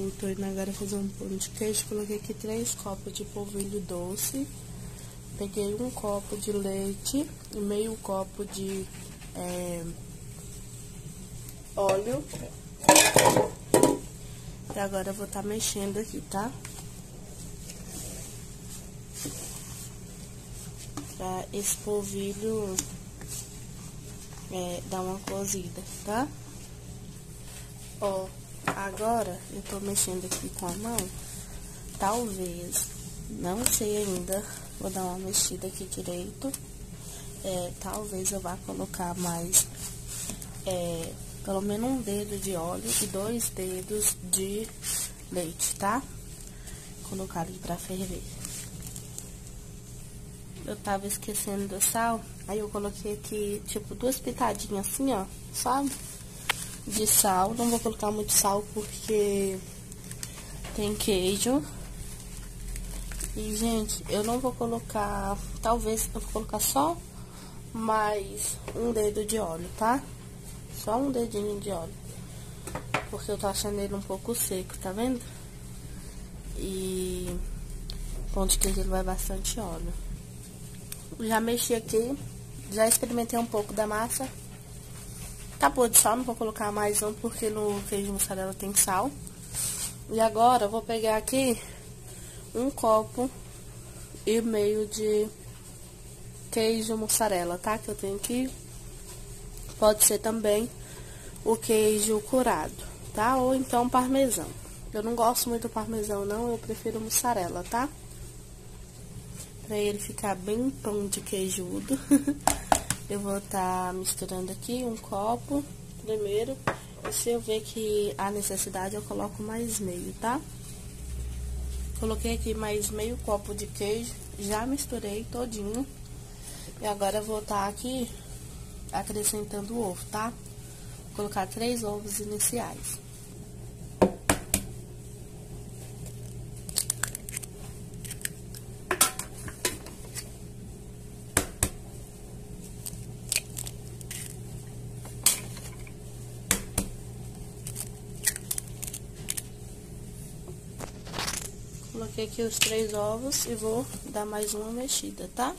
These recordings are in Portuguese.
tô indo agora fazer um pão de queijo. Coloquei aqui 3 copos de polvilho doce. Peguei 1 copo de leite e meio copo de óleo. E agora eu vou estar mexendo aqui, tá? Pra esse polvilho dar uma cozida, tá? Ó, agora eu tô mexendo aqui com a mão. Talvez, não sei ainda, vou dar uma mexida aqui direito. Talvez eu vá colocar mais, pelo menos 1 dedo de óleo e 2 dedos de leite, tá? Colocar ali pra ferver. Eu tava esquecendo do sal, aí eu coloquei aqui, tipo, 2 pitadinhas assim, ó, sabe? De sal. Não vou colocar muito sal porque tem queijo. E, gente, eu não vou colocar, talvez eu vou colocar só mais 1 dedo de óleo, tá? Só 1 dedinho de óleo. Porque eu tô achando ele um pouco seco, tá vendo? E pão de queijo ele vai bastante óleo. Já mexi aqui, já experimentei um pouco da massa. Tá boa de sal, não vou colocar mais não, porque no queijo mussarela tem sal. E agora eu vou pegar aqui 1 copo e meio de queijo mussarela, tá? Que eu tenho aqui. Pode ser também o queijo curado, tá? Ou então parmesão. Eu não gosto muito do parmesão não, eu prefiro mussarela, tá? Pra ele ficar bem pão de queijudo. Eu vou estar misturando aqui 1 copo primeiro. E se eu ver que há necessidade, eu coloco mais meio, tá? Coloquei aqui mais meio copo de queijo. Já misturei todinho. E agora eu vou estar aqui acrescentando o ovo, tá? Vou colocar 3 ovos iniciais. Coloquei aqui os 3 ovos e vou dar mais uma mexida, tá?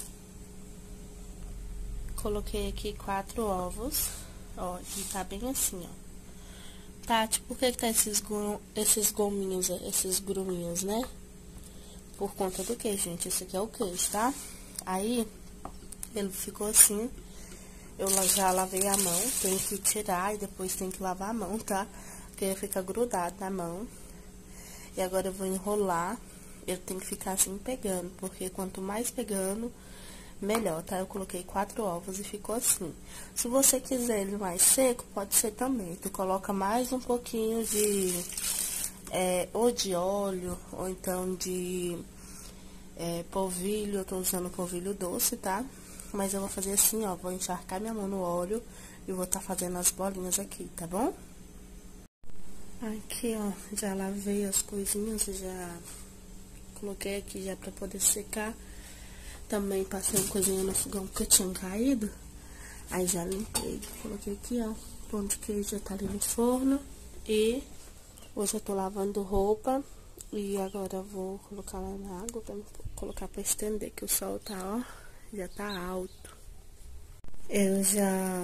Coloquei aqui 4 ovos, ó, e tá bem assim, ó. Tati, por que tá esses gominhos, esses gruminhos, né? Por conta do queijo, gente. Esse aqui é o queijo, tá? Aí, ele ficou assim. Eu já lavei a mão, tenho que tirar e depois tem que lavar a mão, tá? Porque fica grudado na mão. E agora eu vou enrolar. Ele tem que ficar assim pegando, porque quanto mais pegando, melhor, tá? Eu coloquei 4 ovos e ficou assim. Se você quiser ele mais seco, pode ser também. Tu coloca mais um pouquinho de, ou de óleo, ou então de polvilho. Eu tô usando polvilho doce, tá? Mas eu vou fazer assim, ó, vou encharcar minha mão no óleo e vou tá fazendo as bolinhas aqui, tá bom? Aqui, ó, já lavei as coisinhas, já coloquei aqui já pra poder secar. Também passei uma coisinha no fogão porque tinha caído. Aí já limpei. Coloquei aqui, ó. Pão de queijo já tá ali no forno. E hoje eu tô lavando roupa. E agora eu vou colocar lá na água pra colocar pra estender. Que o sol tá, ó, já tá alto. Eu já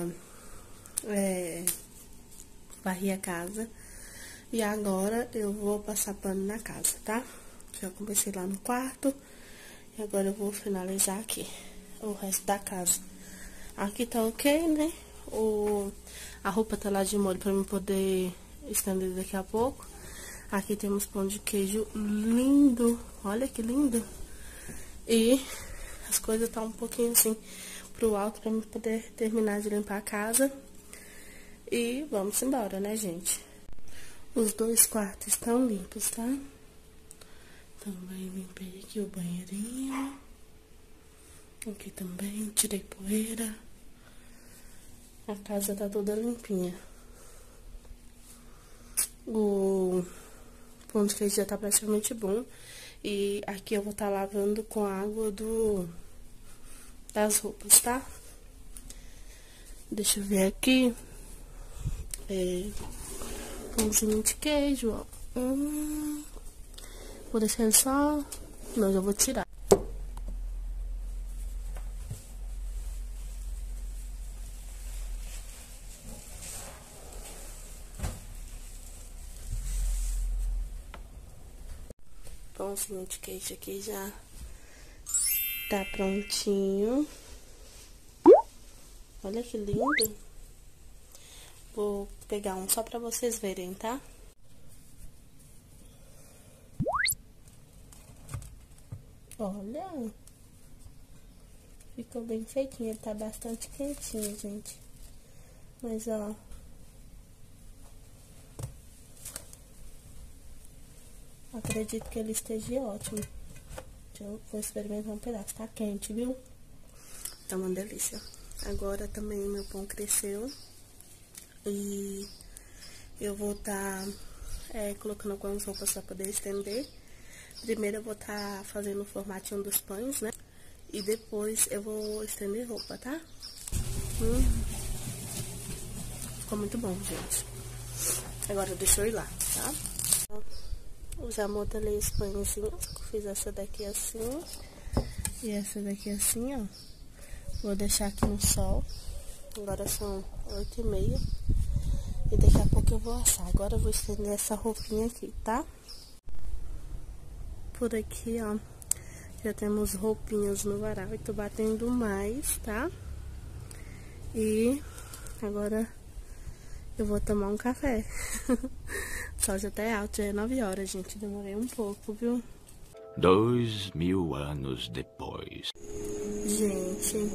varri a casa. E agora eu vou passar pano na casa, tá? Já comecei lá no quarto. E agora eu vou finalizar aqui o resto da casa. Aqui tá ok, né? A roupa tá lá de molho pra eu poder estender daqui a pouco. Aqui temos pão de queijo lindo. Olha que lindo. E as coisas tá um pouquinho assim pro alto pra eu poder terminar de limpar a casa. E vamos embora, né, gente? Os 2 quartos estão limpos, tá? Também limpei aqui o banheirinho. Aqui também, tirei poeira. A casa tá toda limpinha. O pão de queijo já tá praticamente bom. E aqui eu vou estar lavando com a água das roupas, tá? Deixa eu ver aqui. Pãozinho de queijo, ó. Vou deixar ele só... Não, já vou tirar. Pãozinho de queijo aqui já tá prontinho. Olha que lindo. Vou pegar um só pra vocês verem, tá? Olha. Ficou bem feitinho. Ele tá bastante quentinho, gente. Mas, ó. Acredito que ele esteja ótimo. Vou experimentar um pedaço. Tá quente, viu? Tá uma delícia. Agora também meu pão cresceu. E eu vou tá colocando algumas roupas pra poder estender. Primeiro eu vou tá fazendo o formatinho dos pães, né? E depois eu vou estender roupa, tá? Ficou muito bom, gente. Agora deixa eu ir lá, tá? Eu já modelei os pãezinhos. Fiz essa daqui assim. E essa daqui assim, ó. Vou deixar aqui no sol. Agora são 8h30. E daqui a pouco eu vou assar. Agora eu vou estender essa roupinha aqui, tá? Por aqui, ó. Já temos roupinhas no varal. E tô batendo mais, tá? E agora eu vou tomar um café. O sol já tá alto, já é 9 horas, gente. Demorei um pouco, viu? 2000 anos depois. Gente,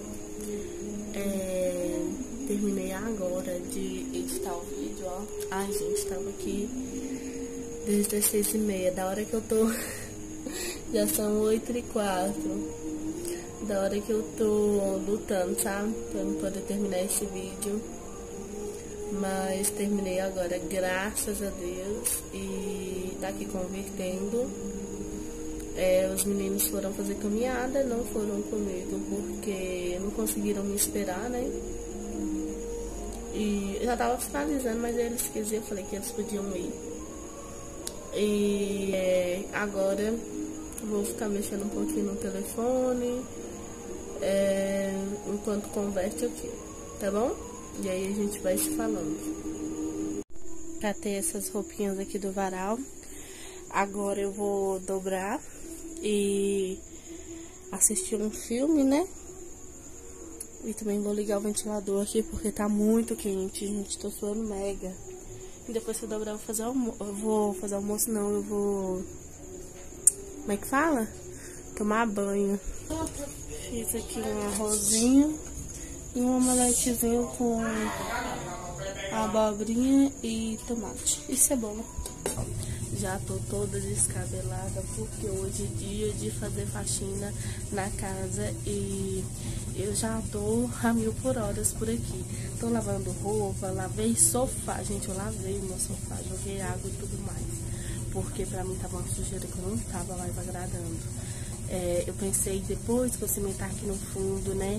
terminei agora de editar o vídeo, ó. Ai, gente, tava aqui desde as 6h30. Da hora que eu tô... Já são 8h04. Da hora que eu tô lutando, sabe? Pra não poder terminar esse vídeo. Mas terminei agora, graças a Deus. E tá aqui convertendo. Os meninos foram fazer caminhada, não foram comigo, porque não conseguiram me esperar, né? E eu já tava finalizando, mas eles quiseram, eu falei que eles podiam ir. E agora eu vou ficar mexendo um pouquinho no telefone, enquanto converte aqui, tá bom? E aí a gente vai se falando. Catei essas roupinhas aqui do varal. Agora eu vou dobrar e assistir um filme, né? E também vou ligar o ventilador aqui porque tá muito quente, gente. Tô suando mega. E depois que eu dobrar eu vou fazer almoço. Eu vou fazer almoço não, eu vou... Como é que fala? Tomar banho. Fiz aqui um arrozinho e um omeletezinho com abobrinha e tomate e cebola. Já tô toda descabelada porque hoje é dia de fazer faxina na casa e eu já tô a 1000 por hora por aqui. Tô lavando roupa, lavei sofá. Gente, eu lavei o meu sofá, joguei água e tudo mais. Porque pra mim tava uma sujeira que eu não tava mais agradando. Eu pensei depois que eu cimentar aqui no fundo, né?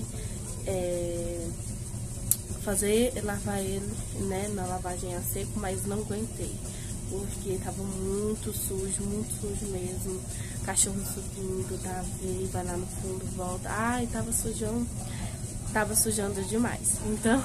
Lavar ele, né? Na lavagem a seco, mas não aguentei. Porque tava muito sujo mesmo. Cachorro subindo, Davi, vai lá no fundo, volta. Ai, tava sujando demais. Então,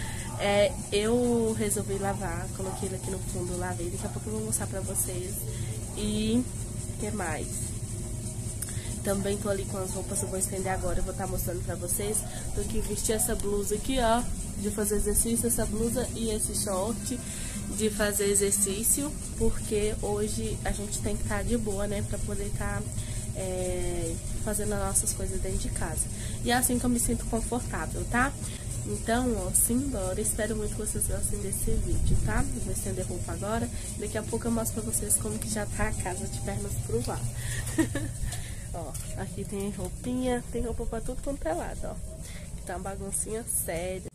eu resolvi lavar, coloquei ele aqui no fundo, lavei. Daqui a pouco eu vou mostrar pra vocês. E o que mais? Também tô ali com as roupas, eu vou estender agora, eu vou estar mostrando pra vocês. Tô aqui vestir essa blusa aqui, ó, de fazer exercício, essa blusa e esse short de fazer exercício, porque hoje a gente tem que estar de boa, né, pra poder estar fazendo as nossas coisas dentro de casa. E é assim que eu me sinto confortável, tá? Então, ó, simbora. Espero muito que vocês gostem desse vídeo, tá? Eu vou estender roupa agora. Daqui a pouco eu mostro pra vocês como que já tá a casa de pernas pro ar. Ó, aqui tem roupinha, tem roupa pra tudo quanto é lado, ó. Tá uma baguncinha séria.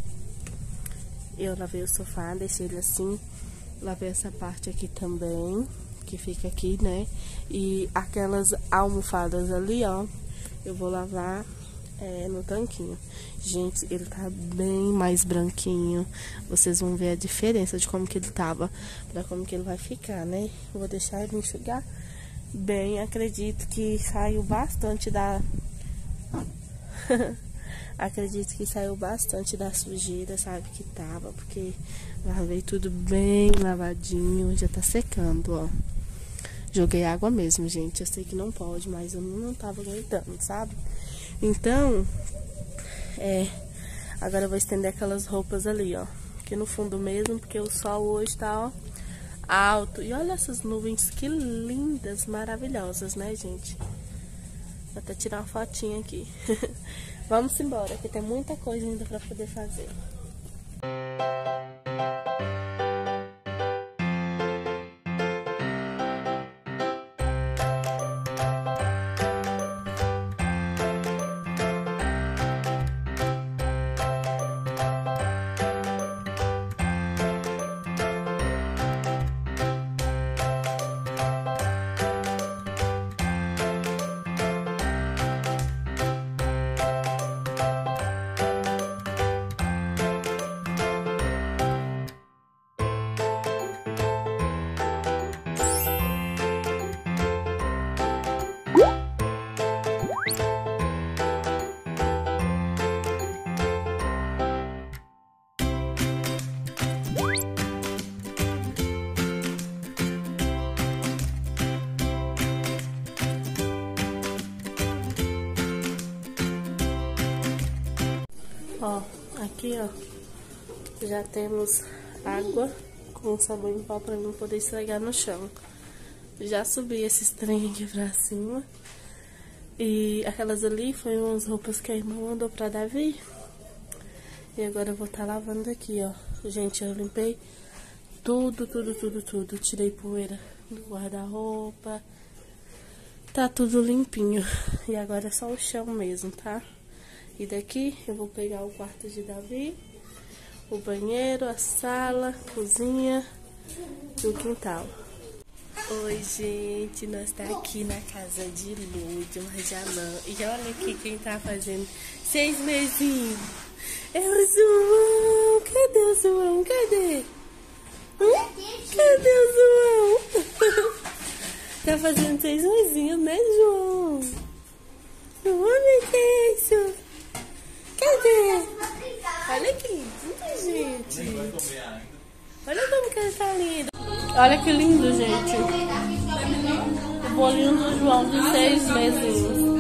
Eu lavei o sofá, deixei ele assim. Lavei essa parte aqui também, que fica aqui, né? E aquelas almofadas ali, ó, eu vou lavar no tanquinho. Gente, ele tá bem mais branquinho. Vocês vão ver a diferença de como que ele tava pra como que ele vai ficar, né? Vou deixar ele enxugar bem. Acredito que saiu bastante da... Acredito que saiu bastante da sujeira, sabe, que tava. Porque lavei tudo bem lavadinho. Já tá secando, ó. Joguei água mesmo, gente. Eu sei que não pode, mas eu não tava aguentando, sabe? Então, agora eu vou estender aquelas roupas ali, ó. Aqui no fundo mesmo, porque o sol hoje tá, ó, alto. E olha essas nuvens, que lindas, maravilhosas, né, gente? Vou até tirar uma fotinha aqui. Vamos embora, que tem muita coisa ainda pra poder fazer. Ó, aqui, ó, já temos água com sabão em pó pra não poder esfregar no chão. Já subi esses trem aqui pra cima. E aquelas ali foram umas roupas que a irmã mandou pra Davi. E agora eu vou estar lavando aqui, ó. Gente, eu limpei tudo. Tirei poeira do guarda-roupa. Tá tudo limpinho. E agora é só o chão mesmo, tá? E daqui eu vou pegar o quarto de Davi, o banheiro, a sala, a cozinha e o quintal. Oi, gente, nós tá aqui na casa de Lúdia, Marjalã. E olha aqui quem tá fazendo 6 mesinhos. É o João. Cadê o João? Cadê? Cadê o João? Tá fazendo 6 mesinhos, né, João? Olha que é isso. Cadê? Olha que lindo, gente. Olha como que ele tá lindo. Olha que lindo, gente. O bolinho do João de 6 mesinhos.